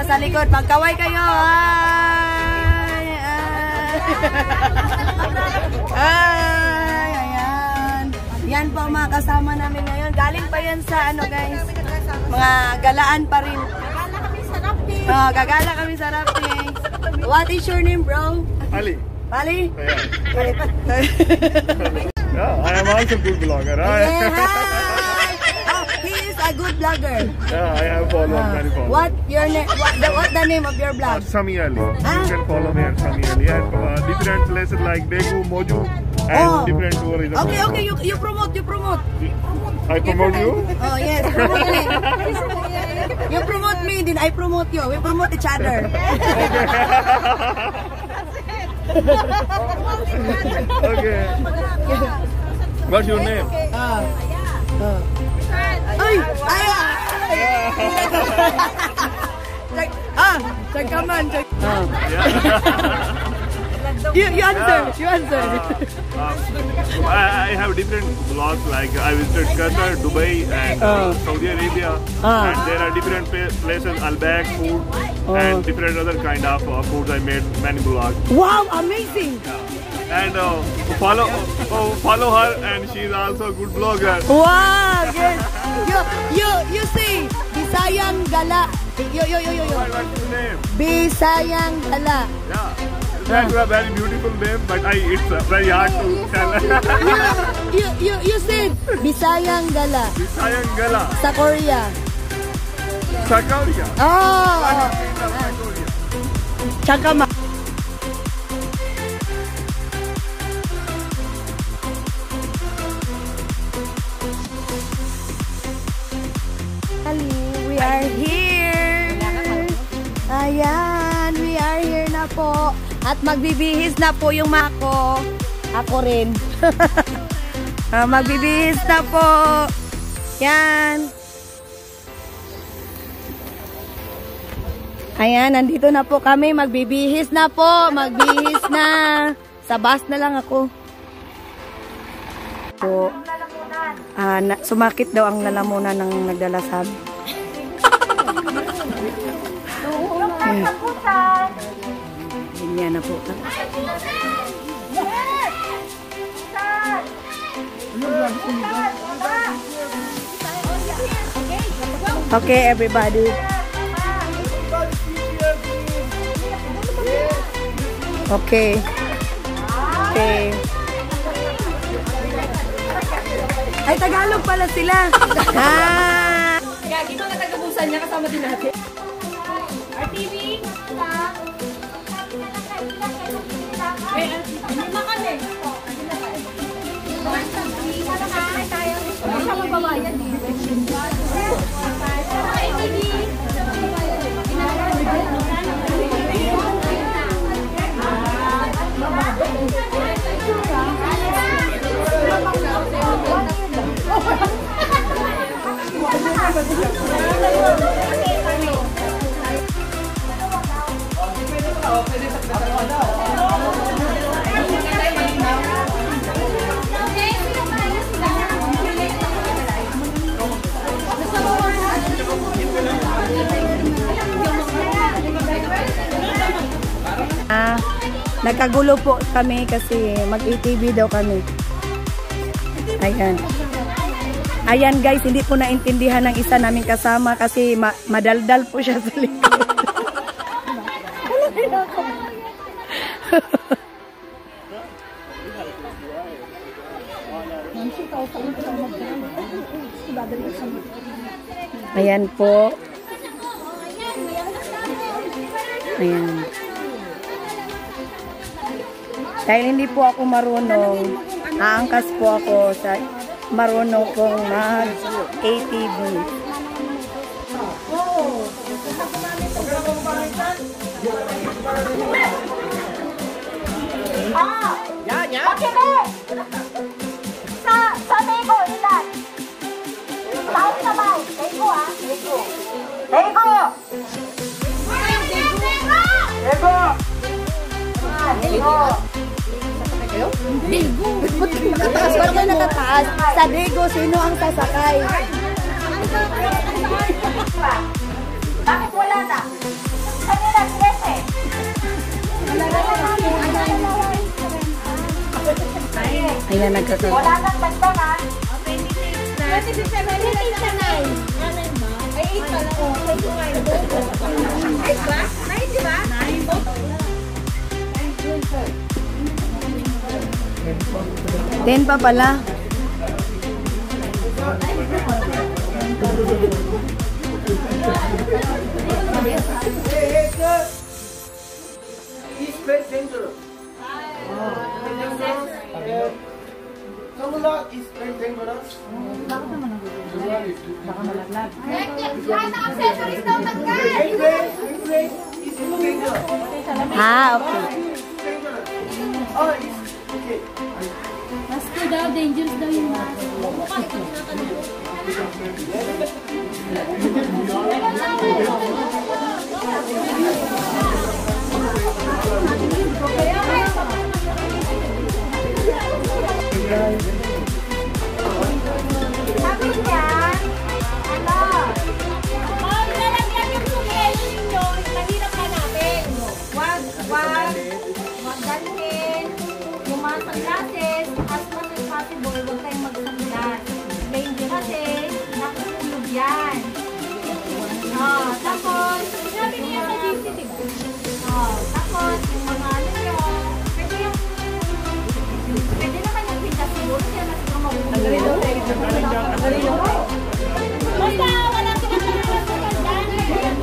nasa likod. Magkaway kayo. Ay, ayan. Yan po mga kasama namin ngayon. Galing pa yan sa ano guys. Mga galaan pa rin. Gagala kami sa rafting. What is your name, bro? Ali. Ali? Yeah, I am also good vlogger. Yeah, hi. Oh, he is a good vlogger. Yeah, I have followed many followers. What your name? What the name of your vlog? Sami Ali. You can follow me at Sami Ali. And different places like Daegu, Moju, and different tourism. Okay, you promote. I promote you? Oh yes, promote me. You promote me, then I promote you. We promote each other. Okay. What's your name? Come on. You answer. I have different vlogs, like I visited Qatar, Dubai, and Saudi Arabia, and there are different places, Albaq food, and different other kind of foods. I made many vlogs. Wow, amazing! And follow her, and she's also a good vlogger. Wow, yes. You see, Bisayang Gala. Yo. What's your name? Bisayang Gala. Yeah. That's a very beautiful name, but it's very hard to tell. You said Bisayang Gala. Bisayang Gala. Sa Korea. Sa Korea. Oh. 잠깐만. We are here. Ayan, we are here na po. At magbibihis na po yung mako. Ako rin. Magbibihis na po. Yan. Ayan, nandito na po kami. Magbibihis na po. Magbihis na. Sa bus na lang ako. Po. Sumakit daw ang lalamunan ng nagdalasab. Ganyan na po. Okay, everybody. Okay. Ay, Tagalog pala sila. Gagi, mga taga-busan niya kasama din natin. RTV, Nagkagulo po kami kasi mag-ATV daw kami. Ayan. Ayan guys, hindi po naintindihan ng isa naming kasama kasi madaldal po siya sa likod. Ayan po. Ayan. Dahil hindi po ako marunong, aangkas po ako sa marunong kong mag-ATV. Sa Daegu, ilan? Saan sabay? Daegu Daegu! Daegu! Daegu! Nakataas pa kayo nakataas. Sa Daegu, sino ang sasakay? Bakit wala na? Ayan, nagkakaroon. Wala nang dagdag ha. 26 na 9. Ay, 8 pa lang. 8 ba? 9, di ba? 10 pa pala. Ah, okay. Master daw, dangerous daw yung master. Sabi niya, ano? Lalagyan yung suggestion ninyo, mahirap hanapin. Wag dalhin, yung mga sunglasses, as much as possible, huwag kayong mag-sunglass. Kasi, nakukulog yan. Tapos, sinabi niya sa DCTV. Tapos, yung mga ano nyo, pwede naman yung pintas siguro, kaya mas magugulo. Basta, wala silang talagang sa kandyan.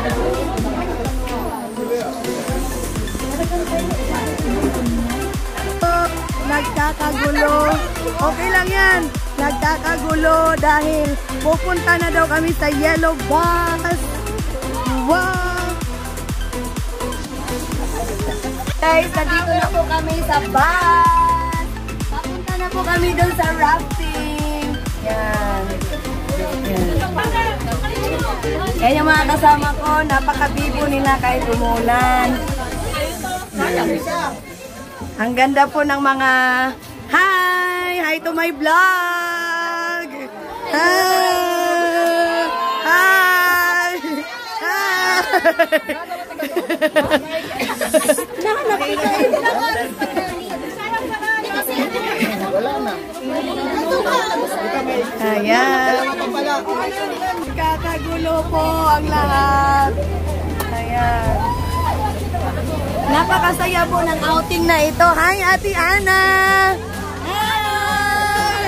Nagkakagulo. Okay lang yan. Nagkakagulo dahil pupunta na daw kami sa Yellow Bus. Wow! Guys, nandito na po kami sa bus. Papunta na po kami doon sa rafting. Yan. Yan yung mga kasama ko. Napakabibo nila kahit umulan. Ang ganda po ng mga hi! Hi to my vlog! Hi! Hi! Hi! Ayan. Kakagulo po ang lahat. Ayan. Napakasaya po ng outing na ito. Hi, Ate Ana! Hi!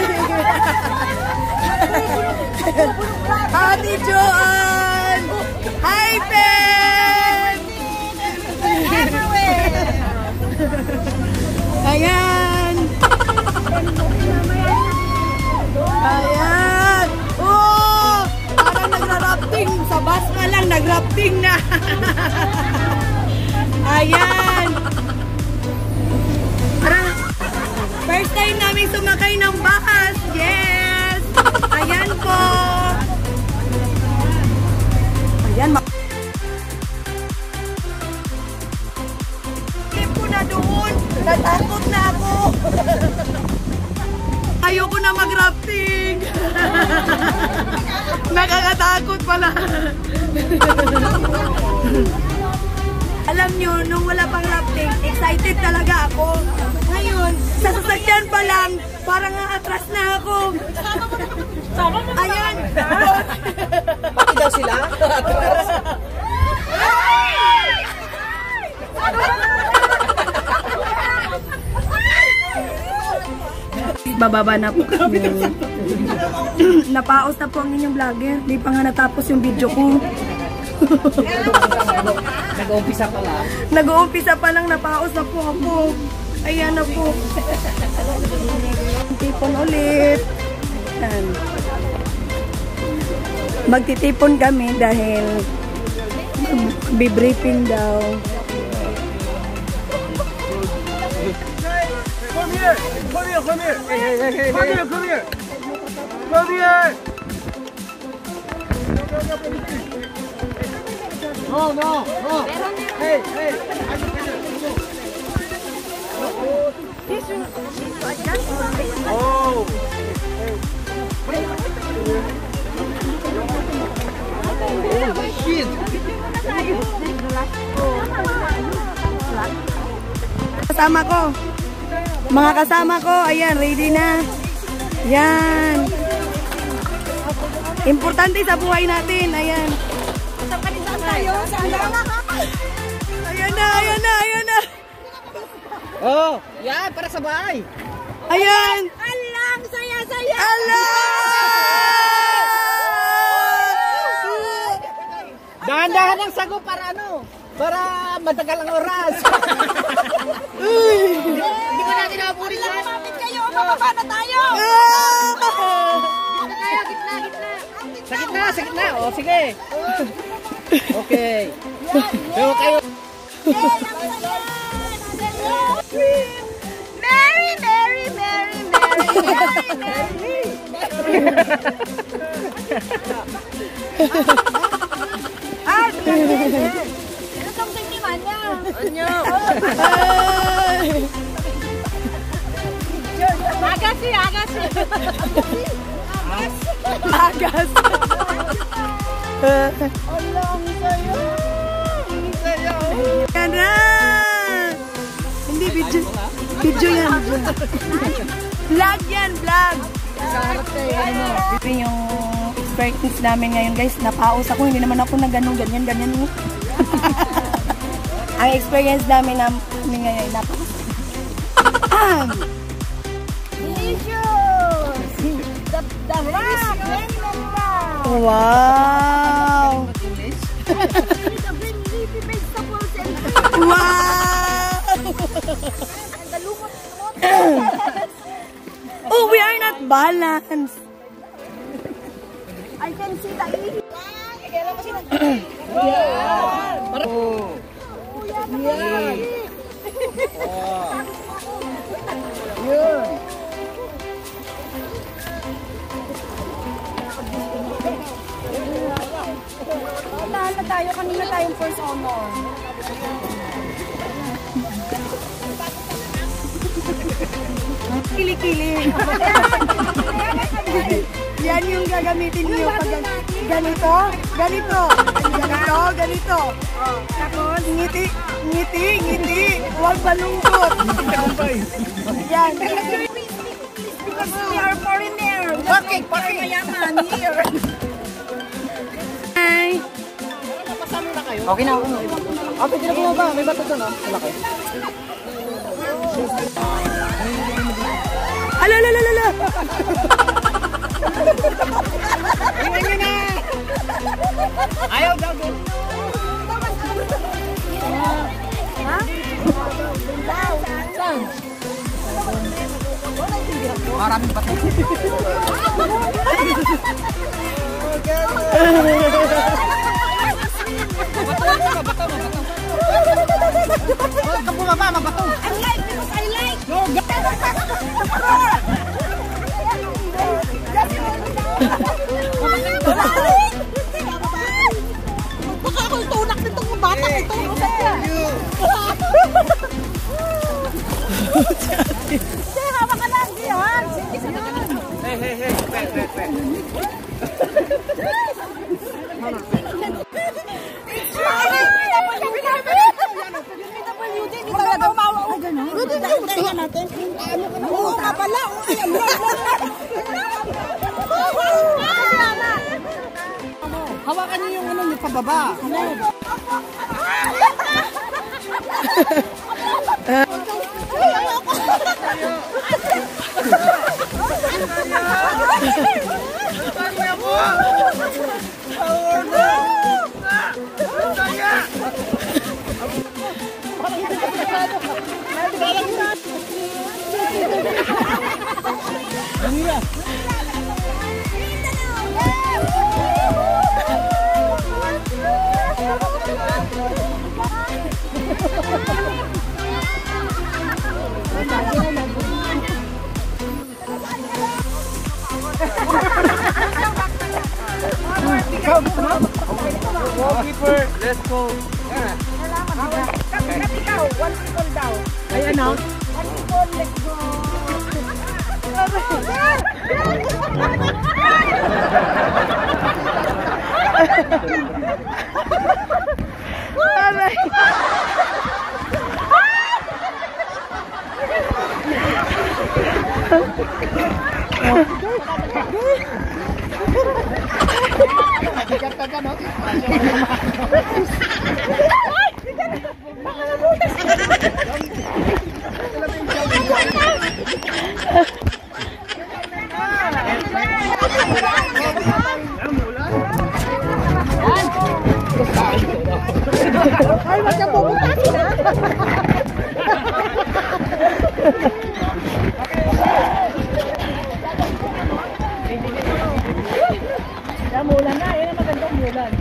Ate Joan! Hi, Pen! Ayan! Ayan! Oh! Parang nagra-rafting. Sa bus pa lang, nagra-rafting na. Ayan! First time namin sumakay ng bus. Yes! Ayan po! Ayan. Trip ko na doon. Natakot na ako. Ayoko na mag-rafting. Nakakatakot pala. Alam nyo, nung wala pang rafting, excited talaga ako. Ngayon, sa sasakyan pa lang, parang atras na ako. Ayan. Pati daw sila? Bababa na po kami. Napaos na po ang inyong vlogger. Di pa nga natapos yung video ko. Nag-uumpisa pa lang. Nag-uumpisa pa lang, napaos na po ako. Ayan na po. Tipon ulit. Ayan. Magtitipon kami dahil bibriefing daw. Come here! Come here! Come here! Hey, hey, hey, hey, come here! Come here! Come here! No, no, no! Hey, hey! Oh! Shit! Kasama ko. Mga kasama ko, ayan, ready na. Yan. Importante sa buhay natin, ayan. Saan tayo? Saan Ayan na, ayan na, ayan na. Oh, yan, para sa bahay. Ayan. Alang, saya-saya. Dahan-dahan ang sago para ano? Para matagal ang oras. Hindi ko natin naburin yan. Lumapit kayo, mababa na tayo. Sa gitna. O, sige. Okay. So, kayo. Mary, Mary, Mary, Mary, Mary, ano itong tingniman niya? Agasi. Agas. Alang, sayo. Yan na. Hindi, video. Video yan. Vlog yan, vlog. Ito yung experience namin ngayon, guys. Napaus ako. Hindi naman ako na ganyan. Ang experience namin ngayon, napaus. Delicious. The rock. Wow. The green leafy vegetables and Wow. the lumot. Oh, we are not balanced. I can see the ihi. Lahat na tayo. Kanina tayong first honor. Kili-kili. Yan yung gagamitin niyo pag ganito. Tapos ngiti. Huwag balungkot. Yan. Because we are foreigner. Parking. Mayaman here. Hi. Okay na ako. Pwede na bumaba. May bato doon, oh. Malaki. Ala. Tingnan nyo na! Ayaw daw doon. Saan? Maraming bato. Bato. Huwag ka bumaba, mabato. I like because I like. Baka ako itunak nitong bata ito. Sir, hawa ka lang. Diyan. Hey. Hawakan niyo yung ano, yung pababa. Goalkeeper, let's go. Ikaw, one people daw. Ay, ano? One people, let's go. Aray. Ay, wag ka bubutasin ha. Mulan na, yun ang magandang mulan.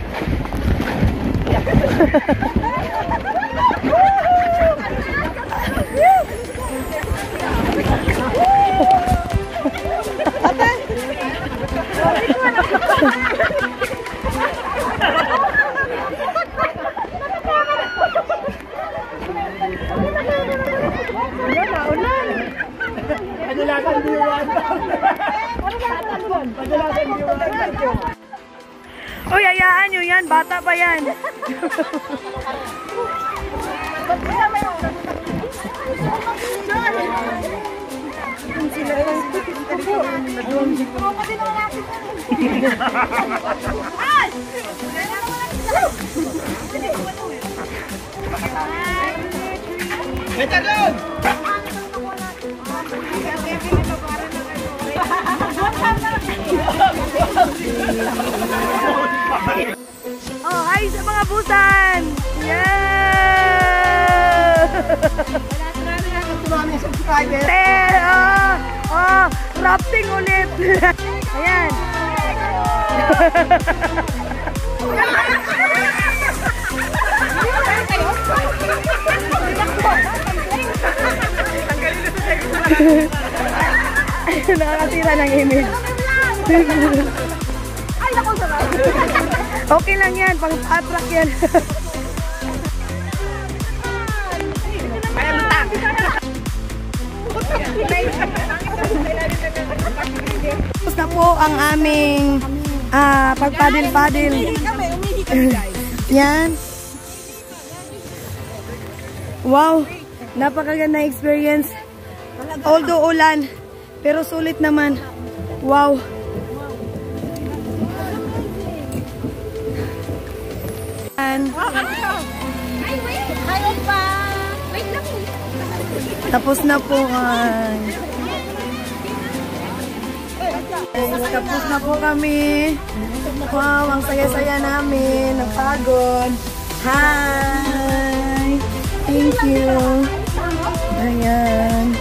Uy, hayaan nyo yan. Bata pa yan. Oh, hi sa mga busan! Yeah! Oh, rafting ulit! Ayan! Nakakatira ng image. Okay lang yan, pang-attract yan. Tapos na po ang aming pagpadil-padil. Yan. Wow, napakaganda experience. Although ulan, pero sulit naman. Wow. Tapos na po tapos na po kami. Wow, ang saya-saya namin. Napagod. Hi! Thank you. Ayan.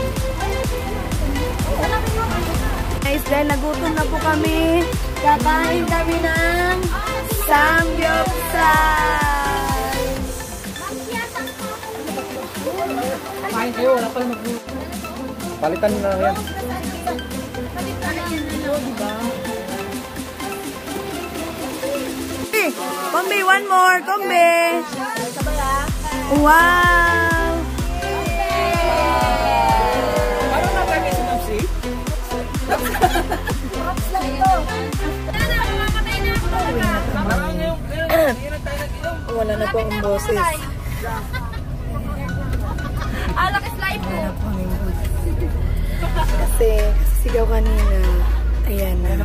Guys, dahil nagutom na po kami, kakain kami ng samgyeopsal. Kain kayo, wala pala mag-uwi. Palitan na lang yan. Kombi, one more. Kombi. Wow. Ano na kami si Mamsi? Wala na po ang boses. Alak slide po. Kasi sigaw kanina. Ayan na.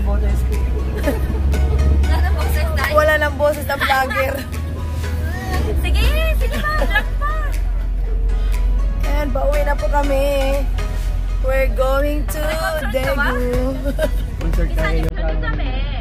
Wala nang boses na vlogger. Sige, sige pa, vlog pa. Ayan, pauwi na po kami. We're going to Daegu. Concert tayo. Kami.